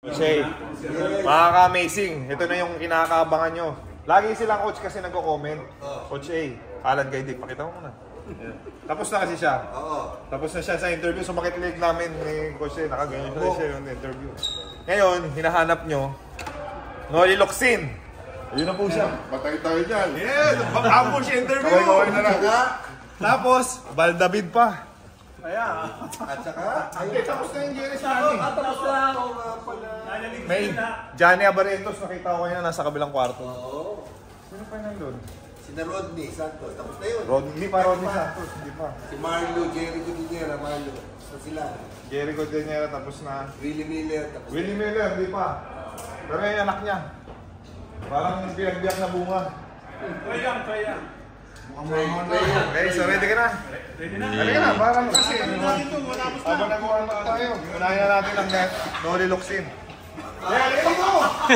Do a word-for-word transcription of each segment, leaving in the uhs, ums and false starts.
Shay, makaka-amazing. Ito na yung kinakaabangan nyo. Lagi silang coach kasi nagko-comment. Coach A, Alan Gaydig, pakita mo muna. Yeah. Tapos na kasi siya. Tapos na siya sa interview. So makikinig namin ni Coach A. Nakaganyan siya siya yung interview. Ngayon, hinahanap nyo Noli Locsin. Ayun na po siya. Patay tayo dyan. Yeah, ambush interview. Kaway-kaway na lang. Tapos, Val David pa. Kaya. At saka, Ay, tapos na yung Jerry Stanley. Tapos na ako nga pala. May Johnny Abarentos, nakita ko kanina nasa kabilang kwarto. Oo. Sino pa nandun? Si na Rodney Santos. Tapos na yun. Rodney, hindi pa Rodney Santos, hindi pa. Si Marlo, Jerry Gudinera, Marlo. So sila. Jerry Godinera, tapos na. Willie Miller. Tapos Willie Miller, hindi pa. Pero yung anak niya. Parang pinagbiyak na bunga. Try lang, try lang. Okay, so ready ka na? Ready na? Ready ka na, parang kasi. Habang nag-warm up tayo, unahin na natin ang net, Noli Locsin. Yeah, ready mo!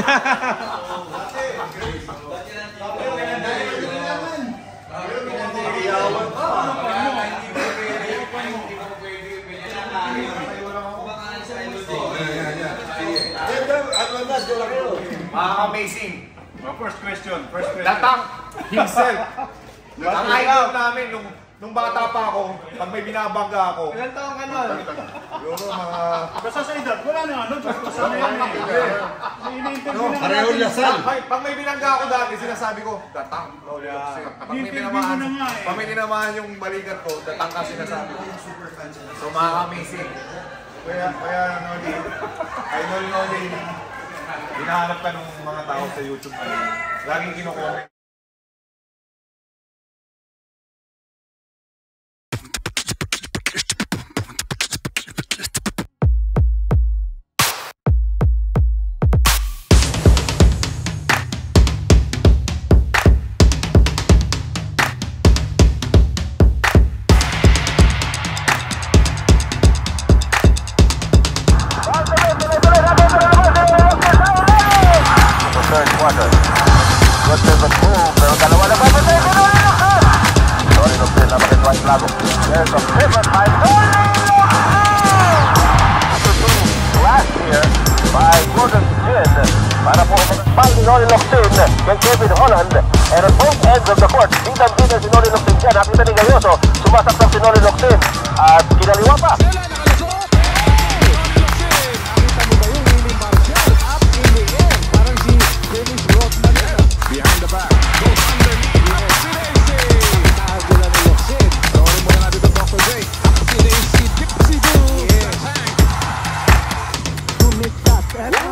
Amazing. First question, first question. Datang himself. Ang idol namin nung nung bata pa ako, pag may binabangga ako. Ilan taong ka nun? Siguro mga Basta sa edad, wala na ano, basta na yan eh. Ini-interview na pareho lasal. Pag, pag may binangga ako dati, sinasabi ko, datang. Pag may tinamaan, pag may tinamaan yung balikat ko, datang ka sinasabi ko. So makaka-amazing. Kaya, kaya Noli, idol Noli, hinahanap ka ng mga tao sa YouTube. Laging kino-comment. Para po magpal ni Noli Locsin kay Kevin Holland. And on both ends of the court, ditang-dita si Noli Locsin dyan. Nakita ni Gayoso, sumasaksak si Noli Locsin at kinaliwa pa. Behind the back, goes underneath Apsirese. Nakagula ni Locsin. Sorry mo na natin ito, Doctor J. Apsirese, Gypsy Boo. To miss that.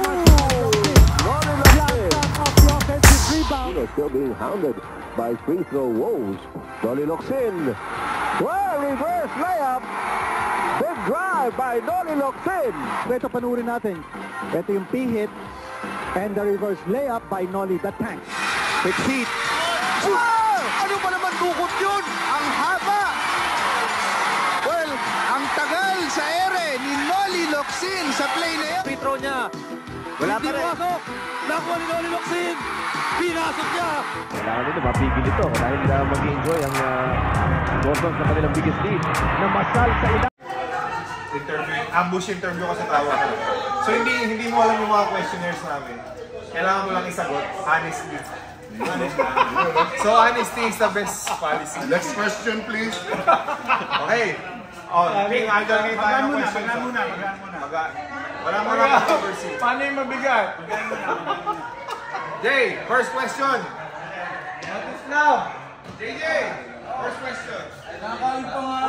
Still being hounded by free throw woes. Noli Locsin. Well, reverse layup. Big drive by Noli Locsin. Ito panurin natin. Ito yung P-hit and the reverse layup by Noli the Tank. It's heat. Wow! Ano ba naman dukot yun? Ang haba. Well, ang tagal sa ere ni Noli Locsin sa play na yan. Free throw niya. Wala pa rin. Nakuha ni Noli Locsin. Pinasok niya. Kailangan nito mapigil ito dahil uh, mag-enjoy ang uh, Boston sa kanilang biggest lead na masal sa ilang. Interview, ambush interview kasi tawag. So hindi hindi mo alam yung mga questionnaires namin. Kailangan mo lang isagot honestly. So honesty is the best policy. Next question, please. Okay. Oh, King, idol kayo tayo ng questions. Magaan muna, magaan muna. Magaan. Wala mo lang controversy. Paano yung mabigat? Magaan muna. Jay, first question. What is love? J J, first question. Nakakain pa nga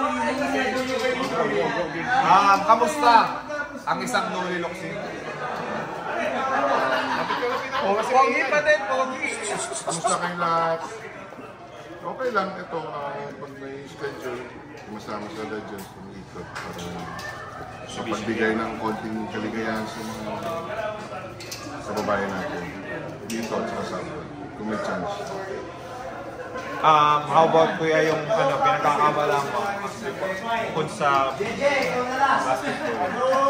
yung Ah, kamusta ang isang Noli Locsin? Pogi pa din, pogi. Kamusta kayo lahat? Okay lang ito, uh, pag may schedule, masama sa Legends, pumikot para mapagbigay ng konting kaligayahan sa mga kababayan natin. Dito at saka sa kung may chance. Um, how about kuya yung ano, pinagkakamalang mo kung sa basketball?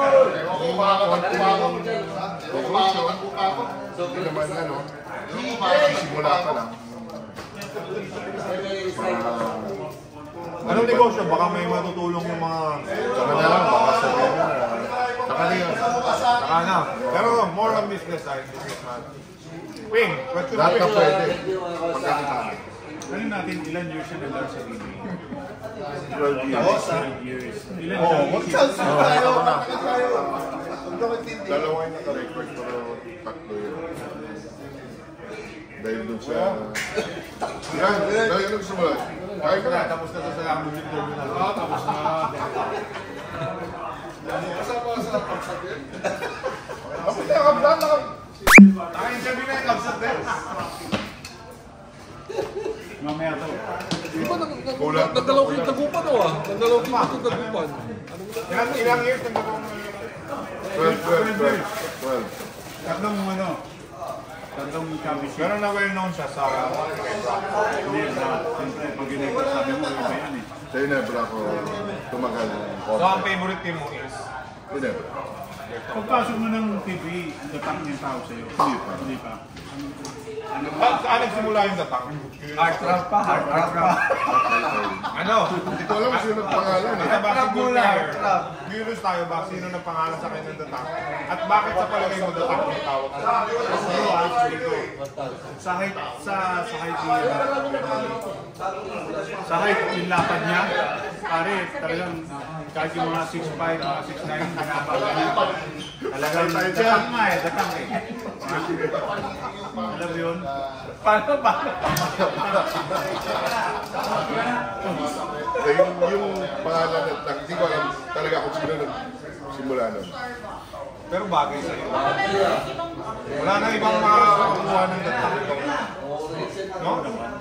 Hindi naman ano, simula pa lang. Anong negosyo? Baka may matutulong yung mga... Saka na lang, baka sabihin na. Saka Pati yun. Saka na. Pero more on business side, businessman. Wing, what could Lahat na happen? pwede. Pagkakita. Ano natin, ilan years na nagdala sa B B A? twelve years. twelve years. Ilan Oh, siya? what's up? Tayo. Dalawa yung naka-record pero tatlo yun. Dahil dun sa... Yan, dahil yung nagsimula. Kaya ka na. Tapos na to sa language interview na. Ah, tapos na. Kasama ka sa pagsabi. Kapit na, kapit na. Naka-interview na yung kapsat din. Mamaya to. Kulang. Nagdalaw kayo tagupan o ah. Nagdalaw kayo tagupan. Ilang, ilang years nang gawang twelve, twelve, twelve. twelve. Tatlong ano, tatlong championship. Pero na well known siya sa Hindi, na, siyempre, pag ginagawa sabi mo, iba yan eh. Sa Ginebra ako tumagal. So ang favorite team mo is? Ginebra. Pagpasok mo ng T V, datang yung tao sa'yo. Hindi pa. Hindi pa. Saan saan nagsimula yung datang? Hard trap pa, hard trap pa. Ano? Hindi ko alam kung sino ang pangalan eh. Ano ba Trap si muna, player? trap. Curious tayo ba sino nang pangalan sa kanya ng datang? At bakit sa palagay mo datang yung tawag? Siguro ah, dito. Sa height, sa, sa height niya. Sa height, yung lapad niya. Pare, talagang kahit yung mga six five, mga six nine, binabaga niya. Talagang datang nga eh, datang eh. Alam mo yun? Paano ba? Eh, yung, yung pangalan na lang, hindi ko alam talaga kung sino nagsimula nun. Pero bagay sa'yo. Wala na ibang makakuha ng datang. No?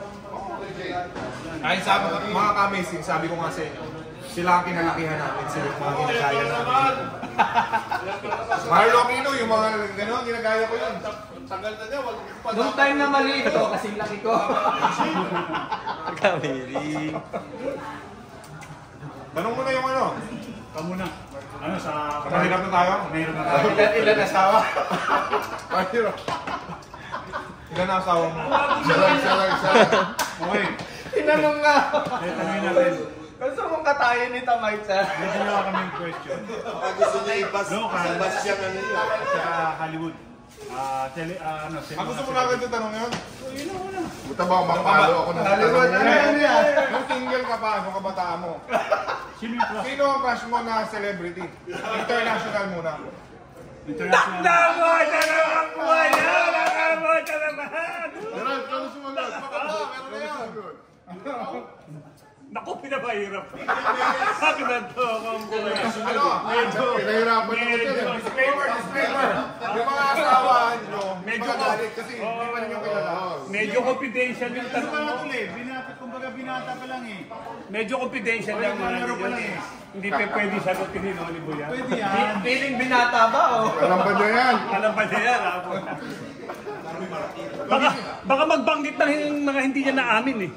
Ay, sabi, mga ka-amazing, sabi ko nga sa inyo, sila ang kinalakihan namin, sila yung mga ginagaya namin. Marlo Aquino, yung mga gano'n, ginagaya ko yun. Tagal na niya, wag pa. Noong time na mali ito, kasing laki ko. Kamili. Tanong mo na yung ano. Kamu na. Ano sa... Mahirap na tayo? Mayroon na tayo. Ilan, ilan asawa? Mahirap. Ilan na asawa mo? Isa lang, isa lang, isa lang. Okay. Tinanong nga. Eh, tanongin natin. Gusto mong katayin ni Tamay, sir? Medyo nyo kami yung question. Gusto niya ibas Local. ibas siya ano yun. Sa Hollywood. Ah, tele, ah, ano, Ah, gusto mo na agad yung tanong yun? Buta ba makapalo ako ng Hollywood, tanong ano yun? yan yan? Nung single ka pa, nung kabataan mo. Sino yung plus? Sino ang crush mo na celebrity? International muna. International. Gerald, kano sumagot? Naku, pinapahirap. Bakit na to akong buhay? Ano? Medyo, Pinahirapan ako medyo, dyan eh. Disclaimer, disclaimer. Yung mga asawa nyo, medyo magalit kasi hindi pa ninyo kilala. medyo confidential yung tanong mo. Binata, kumbaga binata pa lang eh. Medyo confidential lang mga Meron pa lang eh. Hindi pa pwede sagutin ni Noli Buya. Pwede Bi- Feeling binata ba, oh? Alam ba niya yan? Alam ba niya yan? Ako. Baka, baka magbanggit na yung mga hindi niya naamin eh.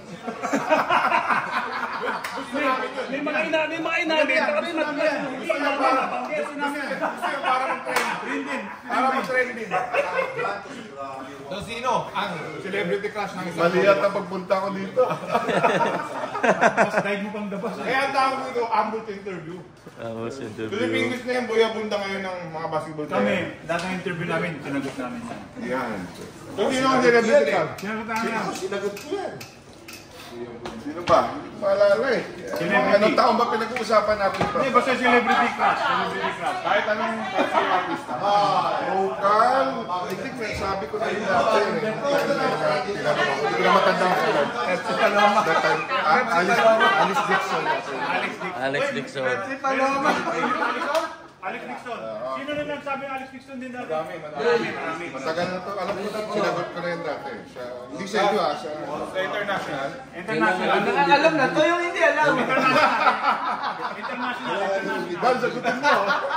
may, may mga ina, may mga inamin. Kami mag hindi namin nabanggit. Gusto yung para mag-trending. Para mag-trending. So sino ang celebrity crush ng isang Mali yata pagpunta ko dito. Mas dahil mo pang dabas. Kaya ang tawag dito, ambulance interview. Philippine English na yung buya-bunda ngayon ng mga basketball Kami, player. dati ng interview namin, sinagot namin yan. Yan. So sino ang celebrity crush? Sinagot namin yan. Sinagot ko yan. Sino ba? Maalala eh. Celebrity. Anong taon ba pinag-uusapan natin ito? Hindi, basta celebrity crush. Celebrity crush. Kahit anong anong artista. Local. I think may sabi ko na yun dati. eh. Hindi ko na matanda ko. That time. Ah, Alice, Alice Dixon. Alex Dixon. Si Paloma. Alex Dixon. Sino na nagsabi ng Alex Dixon din dati? Marami, marami. Matagal na to. Alam ko na, sinagot ko na yun dati. Sa, hindi sa inyo ah. Sa, Sa international. International. Nakakalam na to yung hindi alam. International. International. Dan, sagutin mo.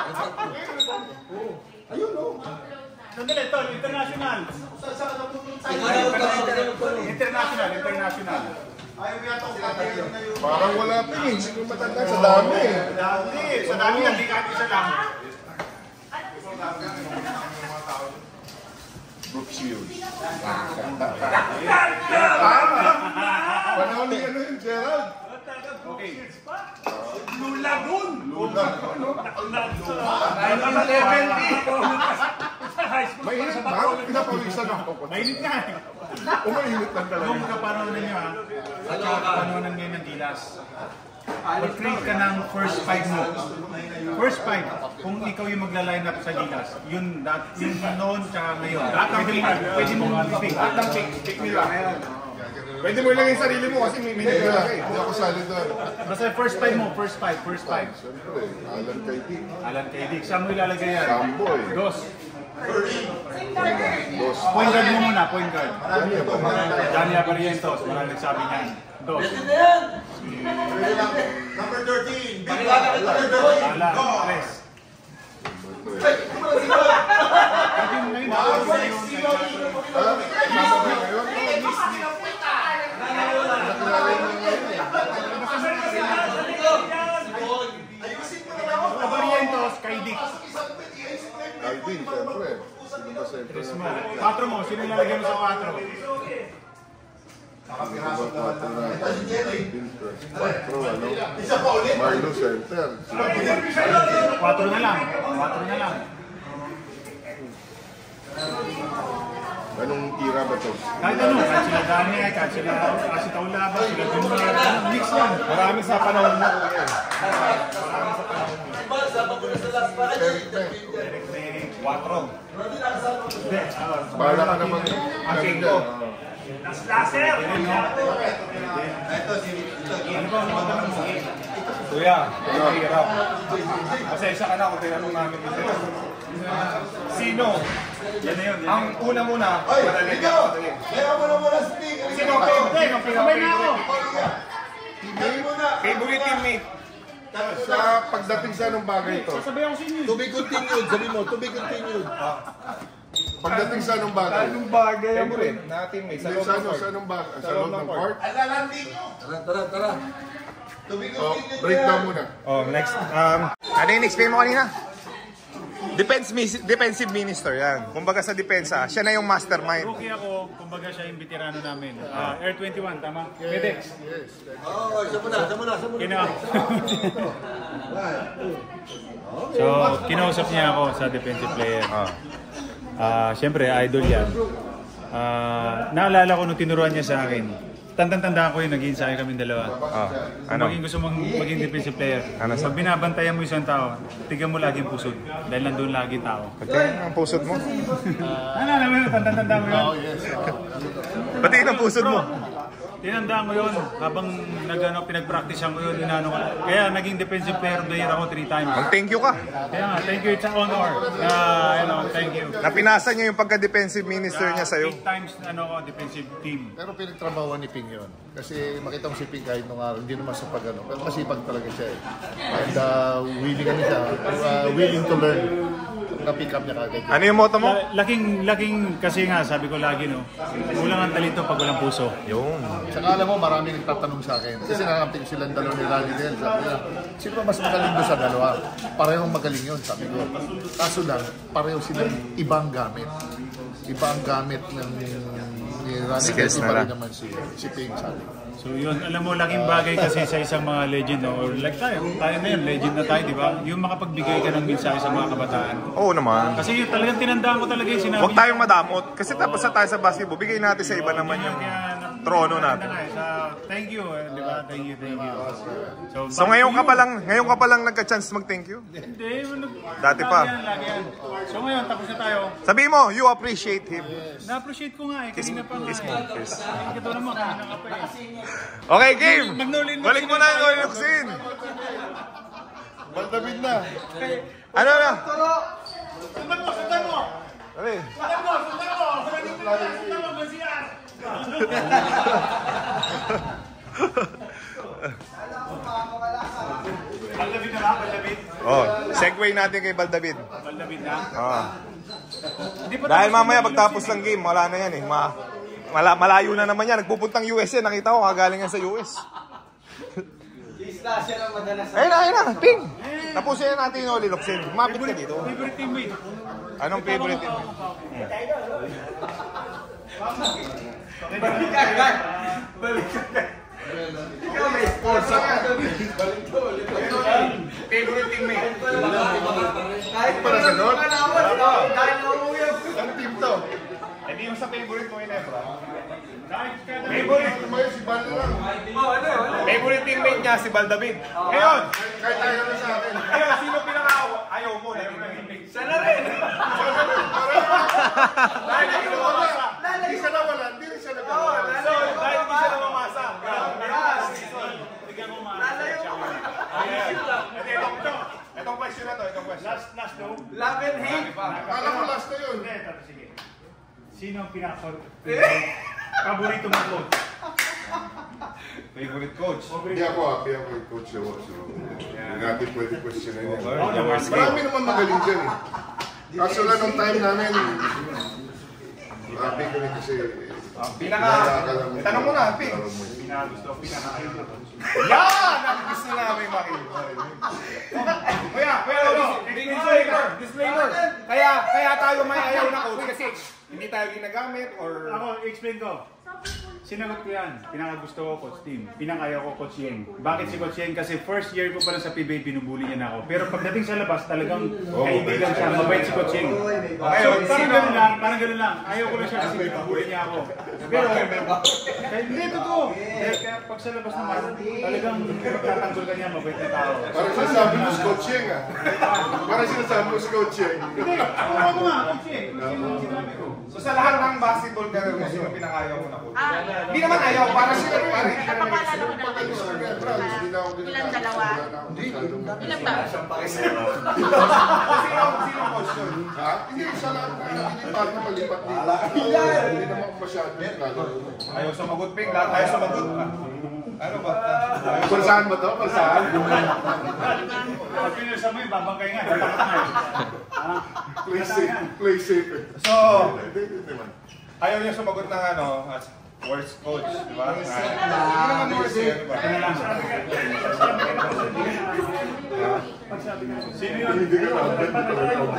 Sandali, ito, international. International, international. Parang wala pa eh. Hindi ko matanda sa dami eh. Dati, sa dami yan, di kahit isa lang. Brooks Hughes. Panahon ni ano yun, Gerald? Okay. Lulagun! Lula. Mainit ba? Pinapawisan ako. Mainit nga eh. Umainit lang talaga. Yung kapanonan nyo ha, at saka kapanonan ngayon ng Gilas. Mag-trade ka ng first five mo. First five, kung ikaw yung magla-line up sa Gilas, yun, that, yun noon tsaka ngayon. Pwede mo, pwede mo mag-pick. Lahat ng pick, pick nila ngayon. Pwede mo ilagay yung sarili mo kasi may minute Hindi ka na, lang eh. hindi ako sali doon. Basta first five mo, first five, first five. Siyempre, Alan kay Dick. Alan kay Dick, saan mo ilalagay yan? Samboy. Dos. Dos. Point guard mo muna, point guard. Ano yan ba? Johnny Abarientos, marami nagsabi niyan. Dos. Number thirteen. Ala, tres. Pwede mo ngayon, Ah, kasama ba ngayon? Nakilala mo ngayon eh. Abarientos, kay Dick. Alvin, siyempre. Sino ba siyempre? Patro mo, sino ilalagay mo sa patro? Quatro na. Alvin first. Quatro, ano? Marlo center. Patro na lang. Patro na lang. Anong tira ba ito? Kahit ano, kahit sila Daniel, kahit sila Asi Taulaba, sila Junior, mix lang. Marami sa panahon mo. Eric Beck. Quatro. Hindi, ah, Bahala ka naman. Ang king ko. laser! Ano ba ang mga tanong mo? Kuya, mahirap. Pasensya ka na kung tinanong namin ito. Sino? Yan na yun. Ang una muna, madali ka. Madali. Kaya mo na muna speak. Sino ang favorite? Sabay na ako! Favorite teammate? Sa pagdating sa anong bagay ito? Sabay ako sa inyo. To be continued. Sabi mo, to be continued. Pagdating sa anong bagay? Anong bagay? Favorite na teammate sa Hindi, loob sa ng ano? court. Sa anong bagay? Sa Sa loob loob ng ng court. court? Tara, tara, tara. To be Oh, continued. break down muna. Oh, next. Um, ano yung explain mo kanina? Defense, defensive minister yan. Kumbaga sa depensa, siya na yung mastermind. Rookie ako, kumbaga siya yung veterano namin. Ah, Air twenty-one, tama? Medex. Oo, isa mo na, isa mo na, isa mo na. Kina So, kinausap niya ako sa defensive player. Ah. Ah, Siyempre, idol yan. Ah, naalala ko nung tinuruan niya sa akin. Tandang-tandaan ko yung naging sa akin kaming dalawa. Ah, Kung ano? maging gusto mong maging defensive player, Ano sa- pag binabantayan mo isang tao, tignan mo laging pusod. Dahil nandun lagi tao. Pati ang pusod mo. Naalala mo yun? Tandang-tandaan mo yun? Pati ang pusod mo. Tinandaan ko yun. Habang nag-ano, pinag-practicean ko yun, inano ko. Kaya naging defensive player of the year ako three times. Ang thank you ka. Kaya nga, thank you, it's an honor. Na, ano, thank you. Napinasa niya yung pagka-defensive minister niya sa'yo. Eight times, ano ko, defensive team. Pero pinagtrabahoan ni Ping yun. Kasi makita mo si Ping kahit nung araw, hindi naman sa pag-ano. Pero masipag talaga siya eh. And uh, willing ano siya, uh, willing to learn. Na-pick up niya kagad. Ano yung motto mo? La- Laking, laking, kasi nga, sabi ko lagi, no, kulang ang talento pag walang puso. Yung. Saka alam mo, marami nagtatanong sa akin. Kasi nakakampi ko silang dalawa ni Randy Del. Sabi nila, sino ba mas magaling doon sa dalawa? Parehong magaling yun, sabi ko. Kaso lang, pareho silang ibang gamit. Iba ang gamit ng ni Randy Del. Skills Iba nila. rin naman si, si Ping, sabi ko. So yun, alam mo, laking bagay kasi sa isang mga legend, no? Or like tayo, tayo na yun, legend na tayo, di ba? Yung makapagbigay ka ng mensahe sa mga kabataan. Oo naman. Kasi yun, talagang tinandaan ko talaga yung sinabi. Huwag tayong madamot. Kasi tapos na tayo sa basketball, bigay natin sa iba naman yung trono natin. So, thank you, eh, di ba? Thank you, thank you. So ngayon ka pa lang, ngayon ka pa lang nagka-chance mag-thank you? Hindi, Dati pa. Lagi yan, lagi yan. So ngayon, tapos na tayo. Sabihin mo, you appreciate him. Na-appreciate ko nga eh, kanina pa nga Kiss mo, eh. kiss. Ito naman, kanina ka pa eh. Okay, game! Magnolin Balik mo na yung Noli Luksin! Baldabid na. Ano na? Sundan mo, sundan mo! Dali. Sundan mo, sundan mo! Sundan mo, Basiar! Baldabid na ba? Baldabid? Oh, segue natin kay Baldabid. Baldabid na? Ah. Hindi pa Dahil tapos mamaya yung pagtapos Luksin ng game, wala na yan eh. Ma mala malayo na naman yan. Nagpupuntang U S yan. Nakita ko, kagaling yan sa U S. Isla siya ng madalas. Ayun na, ayun na. Ping! Tapusin na natin yung Noli Luksin. Kumapit ka dito. Favorite teammate? Anong favorite team? Balik ka agad. Balik ka agad. Ikaw may sponsor ka. Balik ko ulit. teammate. Kahit Para sa Lord? Kahit nauwi ako. Ang team to. Hindi yung sa favorite mo, Inebra. Favorite mo yun, si Bal lang. Oh, ano, ano? Favorite teammate niya, si Baldavid. Ngayon, Kahit tayo na sa akin. ngayon, sino pinaka- ayaw mo naging teammate? Siya na rin. Dahil hindi siya namamasa. Hindi siya nawala, hindi rin siya Oo, nagkawa. So, dahil hindi siya namamasa. Lalayo ko. Ayan. Ito, ito, ito. Itong question na to, itong question. Last, last no? Love and hate. Akala ko last na yun. Hindi, ito, sige. Sino ang pinaka-paborito mong coach? Favorite coach. Hindi ako happy ako yung coach ako. So, hindi natin pwede question na yan. Marski. Marami naman magaling dyan eh. Kaso lang nung time namin, happy kami kasi Pinaka, tanong mo na, Pink. Pinaka-gusto, pinaka-ayaw na coach. Yan! Ang gusto namin makita. Kaya, kaya, disclaimer, disclaimer. Kaya, kaya tayo may ayaw na coach kasi hindi tayo ginagamit or... Ako, explain ko. Sinagot ko yan. Pinaka-gusto ko, Coach Tim. Pinaka-ayaw ko, Coach Yeng. Bakit si Coach Yeng? Kasi first year ko pa lang sa P B A, binubuli niya na ako. Pero pagdating sa labas, talagang kaibigan siya. Mabait si Coach Yeng. So, parang gano'n lang, parang gano'n lang. Ayaw ko lang siya kasi binubuli niya ako. Pero, kahit hindi, totoo. Dahil kaya pag sa labas naman, talagang pagtatanggol ka niya, mabait na tao. parang sinasabi mo si Coach Yeng ah. Parang sinasabi mo si Coach Yeng. Hindi, ako ako nga, Coach Yeng. Sino ang sinabi ko? So sa lahat ng basketball career mo, sino pinakayaw mo na coach? Hindi naman ayaw, para sila rin. Para hindi ka naman Napapaalala ko na lang Hindi na ako yun. Ilang dalawa? Ilang ba? Sino, sino coach yun? Ha? Hindi, isa lang. Nililipat na malipat dito. Hindi naman masyado. Ayaw sumagot, Pink. Lahat tayo sumagot. Ano ba? Para saan ba to? Para saan? Pag pinirsa mo yun, babangkay nga. Tatakot nga eh. Ah, Play safe. Play safe. So, ayaw niya sumagot ng ano, as worst coach, di ba? Hindi naman worst yun, di ba? Ito na lang. Sino yun? Hindi ka na.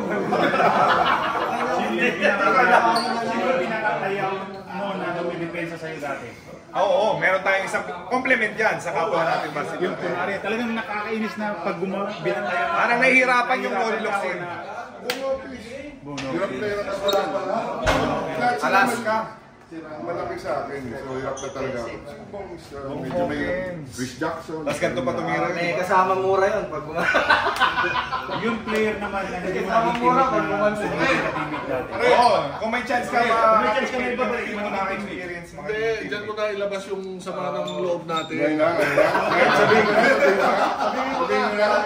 Sino yung pinaka- sino yung pinaka-ayaw mo na dumidepensa sa'yo dati? Oo, oo, meron tayong isang compliment yan sa kapwa natin basketball. Yung kunwari, talagang nakakainis na pag gumawa, binantayan. Parang nahihirapan yung Noli Locsin. Hirap na hirap na wala pala. Lahat sila Alaska. malaki sa akin. So hirap na talaga ako. Bongbong is uh, medyo may Chris Jackson. Tapos ganito pa tumira May yun. kasama mura yun pag bumalik. Yung player naman na hindi mo Kasama naging mura teammate pag na bumalik. teammate dati. Oo, kung may chance ka ba, May chance ka na iba, hindi mo naka-experience mga Hindi, dyan ko na ilabas yung sama ng loob natin. Ngayon na, ngayon na. Ngayon sabihin ko na, sabihin ko na. Sabihin ko na.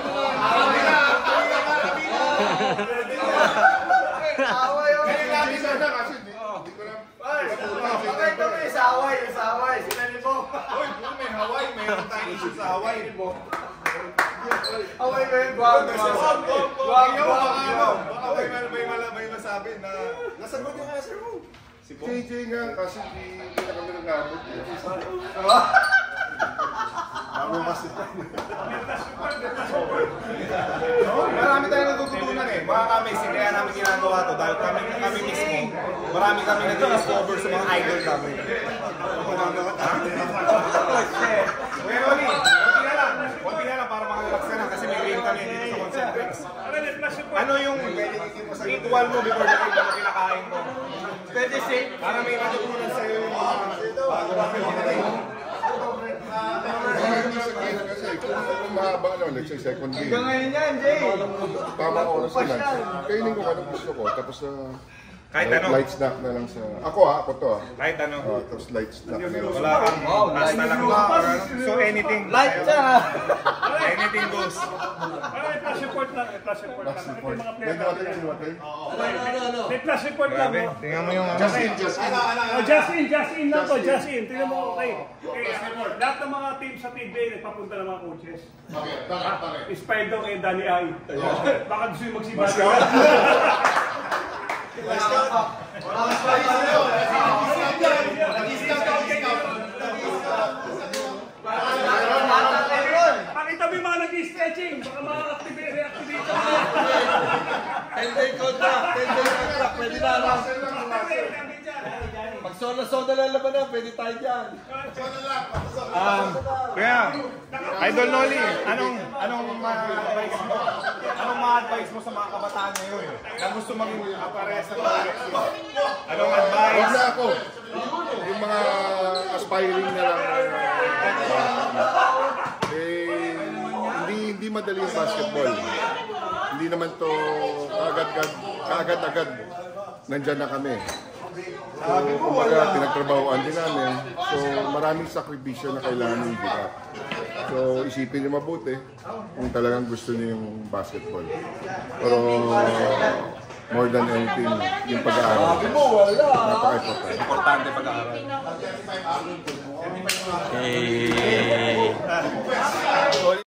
Away yun. Ngayon natin sana kasi hindi hindi ko na. Okay, ito may saway, may saway. Sila ni Bo. Uy, kung may Hawaii, mayroon tayong issue sa Hawaii. Away ba yun? Guwag, guwag. Guwag, Ayaw, guwag, baka ano, guwag. baka may, may, may, may masabi na nasagot yung answer mo. Si J J nga kasi hindi na kami nag-abot. Ako kasi. Marami tayong natututunan eh. Mga ka-amazing, kaya namin ginagawa to dahil kami, kami mismo, marami kami nag-discover sa mga idol namin. Kuya Ronnie, konti na lang. Konti na lang para makalalax ka na kasi may game kami dito sa Concentrix. Ano yung ritual mo before the game na kinakain mo? Pwede safe. Para may natutunan sa'yo yung mga bago kami kinakain. Kasi kung mahaba ano, let's say second game. Hanggang ngayon yan, Jay. Tama oras na lang. Kainin ko anong gusto ko. Tapos uh, Kahit light, ano. light snack na lang sa... Ako ah, ako to ah. Kahit ano. Uh, tapos light snack na lang. Wala kang basta lang ba or ano. So anything. Light siya. Anything goes. Ano, may plus report lang, may plus report lang. Ito yung mga player Medyo natin natin. sinuwatay. May plus report lang. Grabe. oh. Tingnan mo yung ano. Just in, just in. Oh, just in, just in lang to, just in. Tingnan mo, okay. Okay, lahat ng mga team sa P B A nagpapunta ng mga coaches. Okay, bakit, bakit? Inspired daw kay Danny Ay. Baka gusto yung magsibali. Pakita mo yung mga nag-stretching. Baka makaka-activate, reactivate ka. ten day contract, ten day contract, pwede na lang. Activate, activate dyan. Pag soda-soda lang laban na, pwede tayo dyan. Um, kaya, Idol Noli, anong anong ma-advise mo? Anong ma-advise mo sa mga kabataan ngayon na gusto maging apares ng Alexis? Anong advice? Huwag na ako. Yung mga aspiring na lang. Eh, hindi, hindi madali yung basketball. Hindi naman to kaagad-agad, kaagad-agad nandyan na kami. So, kumbaga, pinagtrabahoan din namin. So, maraming sakripisyo na kailangan ng gila. So, isipin niyo mabuti kung talagang gusto niyo yung basketball. Pero, more than anything, yung pag-aaral. Napaka-importante. Importante pag-aaral. Eh...